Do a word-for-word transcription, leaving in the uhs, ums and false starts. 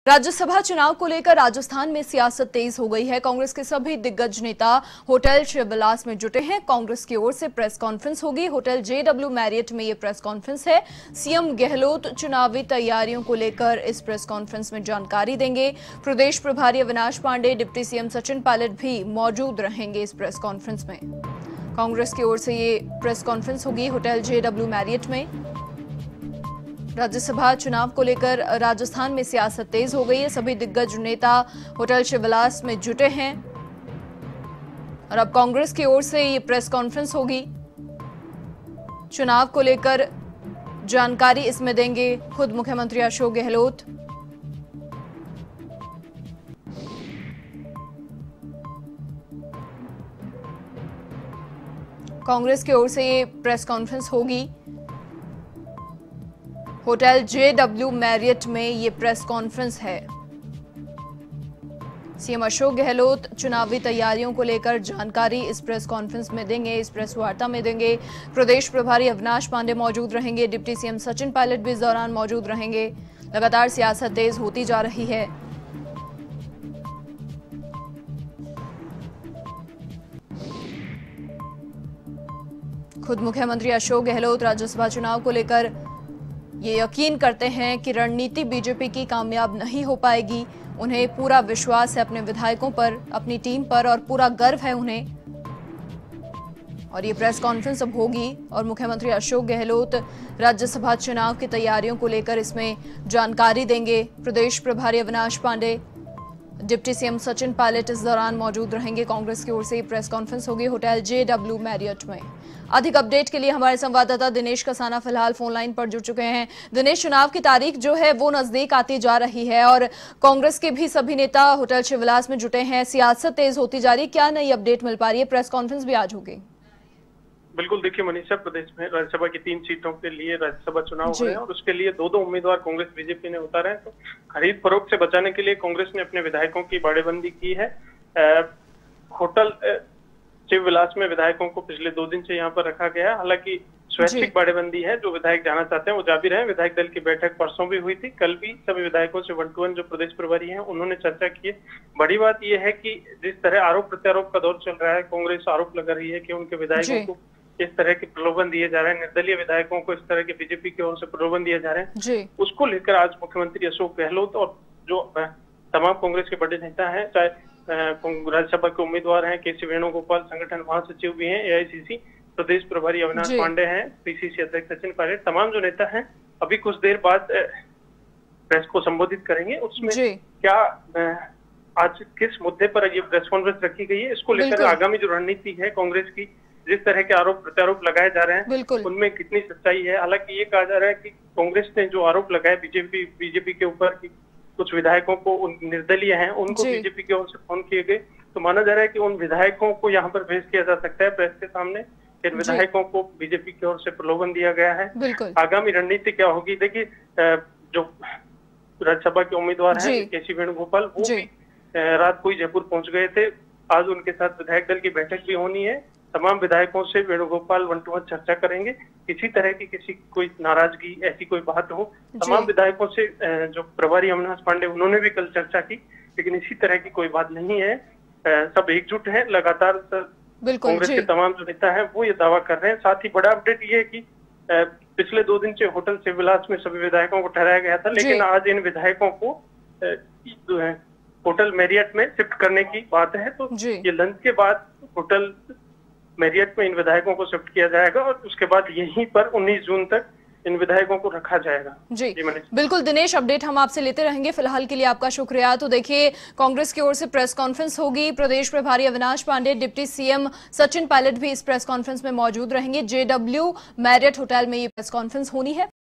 राज्यसभा चुनाव को लेकर राजस्थान में सियासत तेज हो गई है। कांग्रेस के सभी दिग्गज नेता होटल शिवविलास में जुटे हैं। कांग्रेस की ओर से प्रेस कॉन्फ्रेंस होगी। होटल जेडब्ल्यू मैरियट में ये प्रेस कॉन्फ्रेंस है। सीएम गहलोत चुनावी तैयारियों को लेकर इस प्रेस कॉन्फ्रेंस में जानकारी देंगे। प्रदेश प्रभारी अविनाश पांडे, डिप्टी सीएम सचिन पायलट भी मौजूद रहेंगे इस प्रेस कॉन्फ्रेंस में। कांग्रेस की ओर से ये प्रेस कॉन्फ्रेंस होगी होटल जेडब्ल्यू मैरियट में। राज्यसभा चुनाव को लेकर राजस्थान में सियासत तेज हो गई है। सभी दिग्गज नेता होटल शिवविलास में जुटे हैं और अब कांग्रेस की ओर से ये प्रेस कॉन्फ्रेंस होगी। चुनाव को लेकर जानकारी इसमें देंगे खुद मुख्यमंत्री अशोक गहलोत। कांग्रेस की ओर से ये प्रेस कॉन्फ्रेंस होगी। होटल जेडब्ल्यू मैरियट में ये प्रेस कॉन्फ्रेंस है। सीएम अशोक गहलोत चुनावी तैयारियों को लेकर जानकारी इस प्रेस कॉन्फ्रेंस में देंगे, इस प्रेस वार्ता में देंगे। प्रदेश प्रभारी अविनाश पांडे मौजूद रहेंगे। डिप्टी सीएम सचिन पायलट भी इस दौरान मौजूद रहेंगे। लगातार सियासत तेज होती जा रही है। खुद मुख्यमंत्री अशोक गहलोत राज्यसभा चुनाव को लेकर ये यकीन करते हैं कि रणनीति बीजेपी की कामयाब नहीं हो पाएगी। उन्हें पूरा विश्वास है अपने विधायकों पर, अपनी टीम पर और पूरा गर्व है उन्हें। और ये प्रेस कॉन्फ्रेंस अब होगी और मुख्यमंत्री अशोक गहलोत राज्यसभा चुनाव की तैयारियों को लेकर इसमें जानकारी देंगे। प्रदेश प्रभारी अविनाश पांडे, डिप्टी सीएम सचिन पायलट इस दौरान मौजूद रहेंगे। कांग्रेस की ओर से प्रेस कॉन्फ्रेंस होगी होटल जेडब्ल्यू मैरियट में। अधिक अपडेट के लिए हमारे संवाददाता दिनेश कसाना फिलहाल फोन लाइन पर जुड़ चुके हैं। दिनेश, चुनाव की तारीख जो है वो नजदीक आती जा रही है और कांग्रेस के भी सभी नेता होटल शिवविलास में जुटे हैं। सियासत तेज होती जा रही है, क्या नई अपडेट मिल पा रही है? प्रेस कॉन्फ्रेंस भी आज होगी। बिल्कुल, देखिए मनीषा, प्रदेश में राज्यसभा की तीन सीटों के लिए राज्यसभा चुनाव हो रहे हैं और उसके लिए दो दो उम्मीदवार कांग्रेस बीजेपी ने उतारे हैं। तो खरीद फरोख्त से बचाने के लिए कांग्रेस ने अपने विधायकों की बाड़ेबंदी की है। आ, होटल शिवविलास में विधायकों को पिछले दो दिन से यहाँ पर रखा गया है। हालांकि स्वैच्छिक बाड़ेबंदी है, जो विधायक जाना चाहते हैं वो जा भी रहे। विधायक दल की बैठक परसों भी हुई थी। कल भी सभी विधायकों से वन टू वन जो प्रदेश प्रभारी हैं उन्होंने चर्चा की है। बड़ी बात यह है कि जिस तरह आरोप प्रत्यारोप का दौर चल रहा है, कांग्रेस आरोप लगा रही है कि उनके विधायकों को इस तरह के प्रलोभन दिए जा रहे हैं, निर्दलीय विधायकों को इस तरह के बीजेपी की ओर से प्रलोभन दिए जा रहे हैं। उसको लेकर आज मुख्यमंत्री अशोक गहलोत और जो तमाम कांग्रेस के बड़े नेता हैं, चाहे राज्यसभा के उम्मीदवार हैं, के सी वेणुगोपाल संगठन महासचिव भी हैं, एआईसीसी प्रदेश प्रभारी अविनाश पांडे हैं, पीसीसी अध्यक्ष सचिन पायलट, तमाम जो नेता हैं अभी कुछ देर बाद प्रेस को संबोधित करेंगे। उसमें क्या आज किस मुद्दे पर ये प्रेस कॉन्फ्रेंस रखी गई है, इसको लेकर आगामी जो रणनीति है कांग्रेस की, जिस तरह के आरोप प्रत्यारोप लगाए जा रहे हैं उनमें कितनी सच्चाई है। हालांकि ये कहा जा रहा है कि कांग्रेस ने जो आरोप लगाए बीजेपी बीजेपी के ऊपर कि कुछ विधायकों को उन निर्दलीय हैं उनको बीजेपी की ओर से फोन किए गए, तो माना जा रहा है कि उन विधायकों को यहाँ पर पेश किया जा सकता है प्रेस के सामने। इन विधायकों को बीजेपी की ओर से प्रलोभन दिया गया है। आगामी रणनीति क्या होगी? देखिए, जो राज्यसभा के उम्मीदवार हैं के सी वेणुगोपाल, वो भी रात को ही जयपुर पहुंच गए थे। आज उनके साथ विधायक दल की बैठक भी होनी है। तमाम विधायकों से वेणुगोपाल वन टू वन चर्चा करेंगे। किसी तरह की किसी कोई नाराजगी ऐसी कोई बात हो, तमाम विधायकों से जो प्रभारी अविनाश पांडे उन्होंने भी कल चर्चा की, लेकिन इसी तरह की कोई बात नहीं है। सब एकजुट हैं। लगातार कांग्रेस के तमाम जो नेता हैं वो ये दावा कर रहे हैं। साथ ही बड़ा अपडेट ये है कि पिछले दो दिन से होटल शिवविलास में सभी विधायकों को ठहराया गया था, लेकिन आज इन विधायकों को होटल मैरियट में शिफ्ट करने की बात है। तो ये लंच के बाद होटल मैरियट में इन विधायकों को शिफ्ट किया जाएगा और उसके बाद यहीं पर उन्नीस जून तक इन विधायकों को रखा जाएगा। जी, जी बिल्कुल दिनेश, अपडेट हम आपसे लेते रहेंगे। फिलहाल के लिए आपका शुक्रिया। तो देखिए, कांग्रेस की ओर से प्रेस कॉन्फ्रेंस होगी। प्रदेश प्रभारी अविनाश पांडे, डिप्टी सीएम सचिन पायलट भी इस प्रेस कॉन्फ्रेंस में मौजूद रहेंगे। जेडब्ल्यू मैरियट होटल में ये प्रेस कॉन्फ्रेंस होनी है।